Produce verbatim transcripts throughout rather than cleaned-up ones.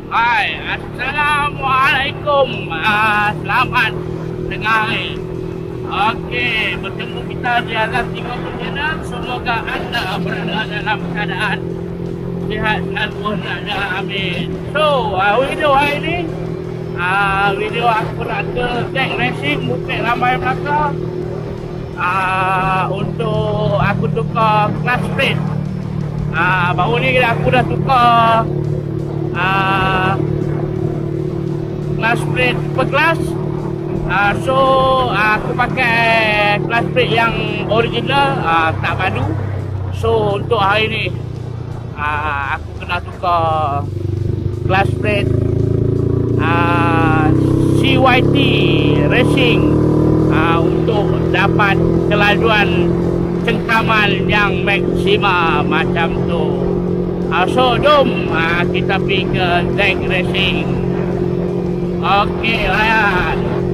Hai, Assalamualaikum. Uh, selamat tengah hari. Okey, bertemu kita di atas Tiga Channel. Semoga anda berada dalam keadaan sihat dan berada. Amin. So, uh, video hari ini, uh, video aku nak ke track racing, bukit ramai belakang. Uh, untuk aku tukar class plate. Uh, baru ni aku dah tukar Uh, class plate per class. uh, So uh, aku pakai class plate yang original, uh, tak padu. So untuk hari ni uh, aku kena tukar class plate uh, C Y T Racing uh, untuk dapat kelajuan cengkaman yang maksima macam tu. Uh, so jom uh, kita pergi ke track racing. Okey, layan.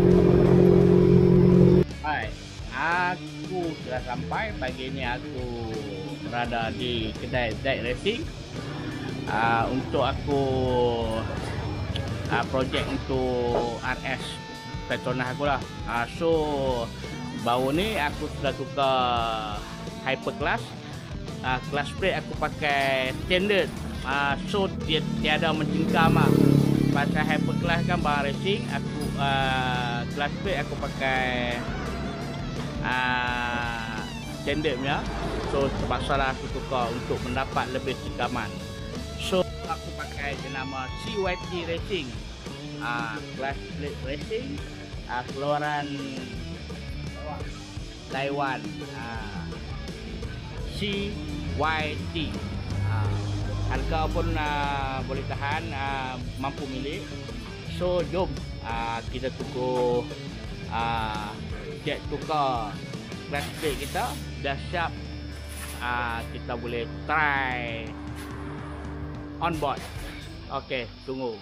Hai, aku sudah sampai. Pagi ni aku berada di kedai track racing. Uh, untuk aku uh, projek untuk R S Petronas aku lah. Uh, so baru ni aku sudah tukar Hyperclass. Uh, class plate aku pakai standard, uh, so dia tiada mencengkam lah. Pasal Hyperclass kan barang racing, aku uh, class plate aku pakai uh, standard punya. So terpaksa lah aku tukar untuk mendapat lebih cengkaman. So aku pakai jenama C Y T Racing, uh, class plate racing, uh, keluaran Taiwan. uh, C Y T. uh, Harga pun uh, boleh tahan, uh, mampu milik. So jom uh, kita tunggu uh, jet tukar class plate kita dah siap. uh, Kita boleh try on board. Ok, tunggu.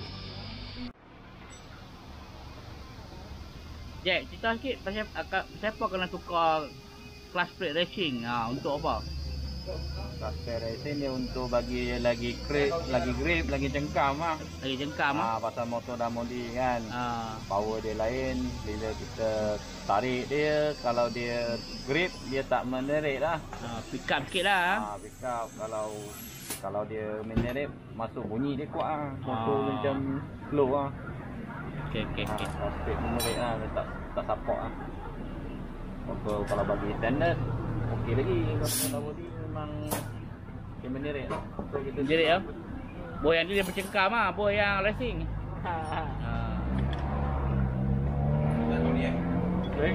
Jack, cerita sikit pasal siapa kena tukar class plate racing, ha, untuk apa? Class plate racing dia untuk bagi lagi grip, lagi grip, lagi cengkam lah. Lagi cengkam ah. Ha, pasal motor dah modi kan. Ha. Power dia lain. Bila kita tarik dia, kalau dia grip dia tak menerit lah. Ha, pick up sikit lah. Ha, pick up. Kalau kalau dia menerit, masuk bunyi dia kuat lah. Motor Ha. macam slow lah. Okey okey okey. Ha, class plate menerit lah, dia tak tak support lah. Motor kalau bagi standard okey lagi. Kalau body memang dia menerit lah. So kita Jerit ah. Boy yang dia bercengkam ah, boy yang racing. Ha. Ha. Satu ni eh. Okey.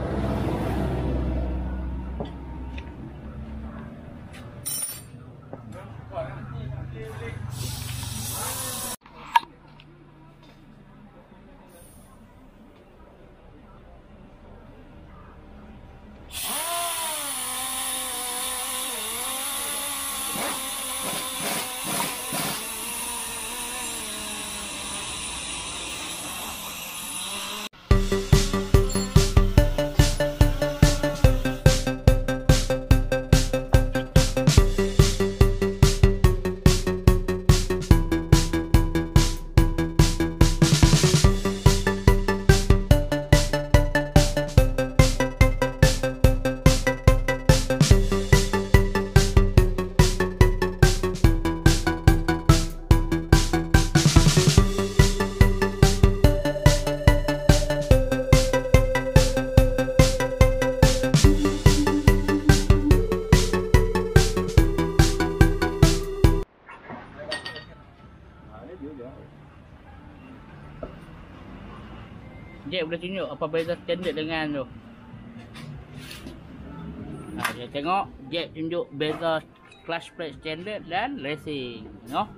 Jack boleh tunjuk apa beza standard dengan tu. Ha, dia tengok Jack tunjuk beza class plate standard dan racing, no?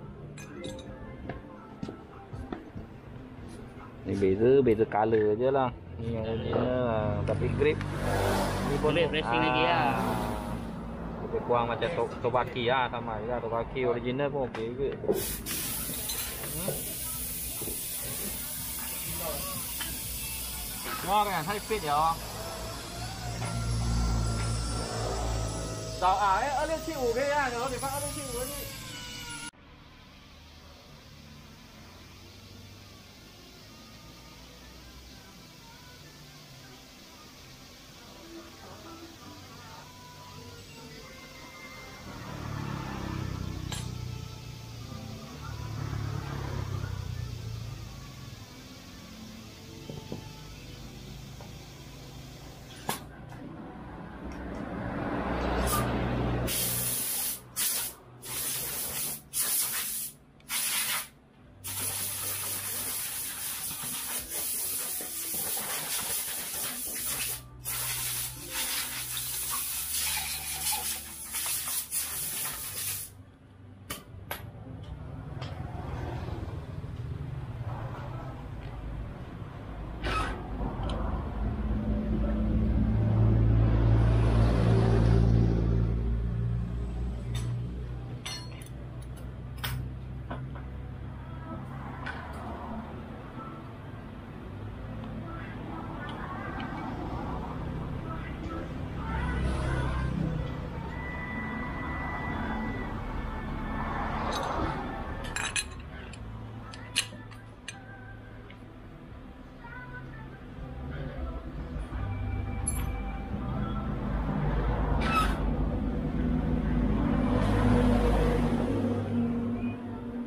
Ni beza, beza color je lah. Ni yang original lah. Tapi grip Ni boleh racing lagi lah. Lebih kurang macam to Tobaki lah, sama je lah. Tobaki original pun okey juga. Hmm. Ngon kan, high speed ya. Sao à, ở lên chịu cái à, nó phải phát lên chịu đi.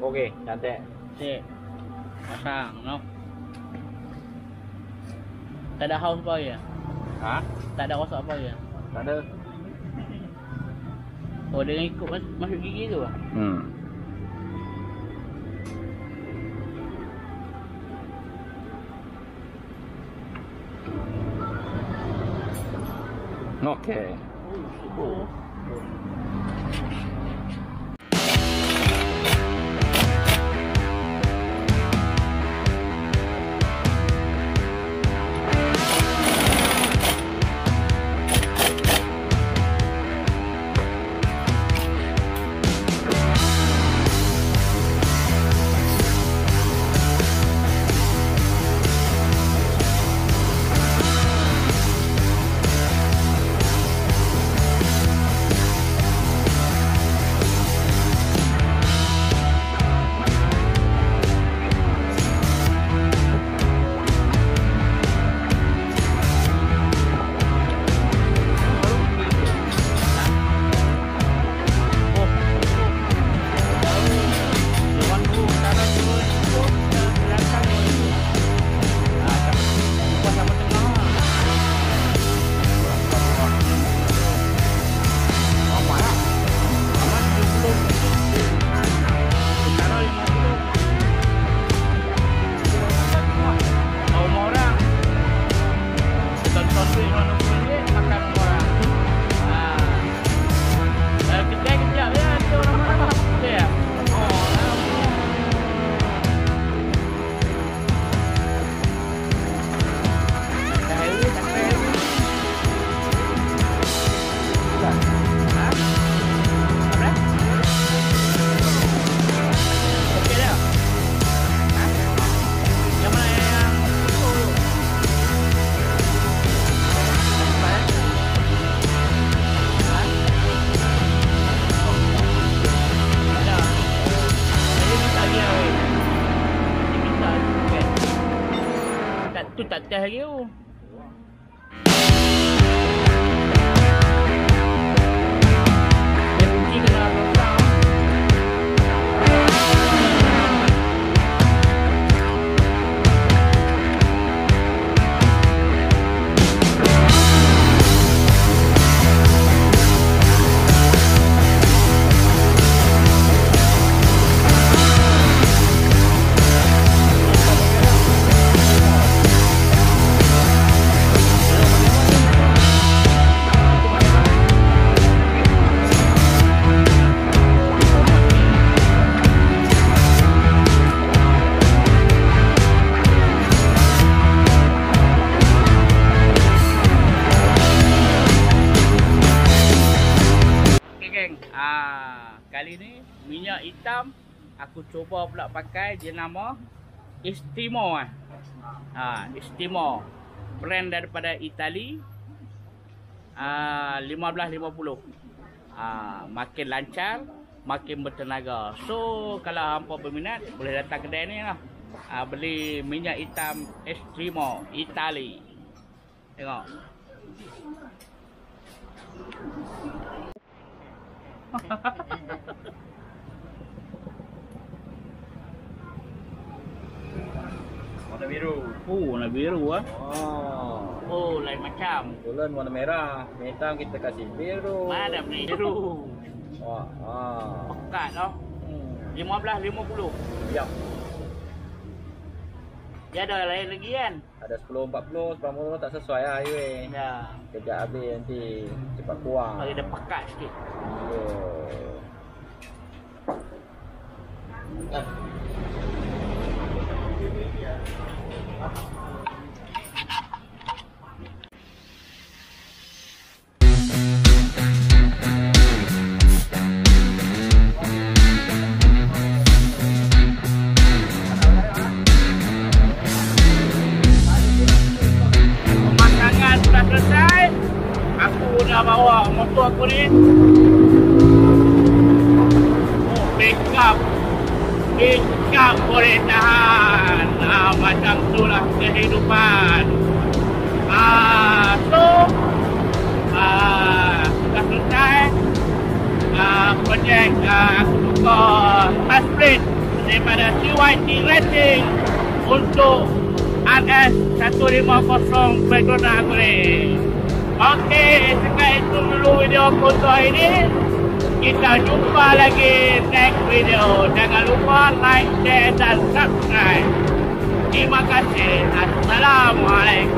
Okey, cantik. Cik. Pasang, no. Tak ada house apa ya? Ha? Tak ada rosak apa ya? Tak ada. Oh, dia ikut mas masuk gigi tu ah? Hmm. Okey. Oh, tu tak test lagi tu. Dia kunci kena rosak. Ah, kali ni minyak hitam aku cuba pula pakai, dia nama Estimo ah. Ah, Estimo. Brand daripada Itali. Ah, lima belas lima puluh. Ah, makin lancar, makin bertenaga. So, kalau hangpa berminat boleh datang kedai ni lah. Ah, beli minyak hitam Estimo Itali. Tengok. Warna biru. Oh, warna biru ah. Oh. Oh, lain macam. Bulan warna merah, hitam kita kasih biru. Mana ni biru? Wah, ah. Pekat tau. Hmm. lima belas lima puluh. Ya. Dia ada lain lagi kan? Ada sepuluh empat puluh, sepuluh puluh tak sesuai lah highway. Ya. Kejap habis nanti cepat kurang. Bagi dia pekat sikit. Oh. Pemasangan sudah selesai. Aku dah bawa motor aku ni. Oh, backup. Backup boleh tahan. Ah, macam itulah kehidupan. Ah, so ah, sudah selesai. Ah, projek ah, aku buka fast plate daripada C Y T Racing untuk R S seratus lima puluh Petronas Aguri. Okey, sekian itu dulu video untuk hari ini. Kita jumpa lagi next video. Jangan lupa like, share dan subscribe. Terima kasih. Assalamualaikum.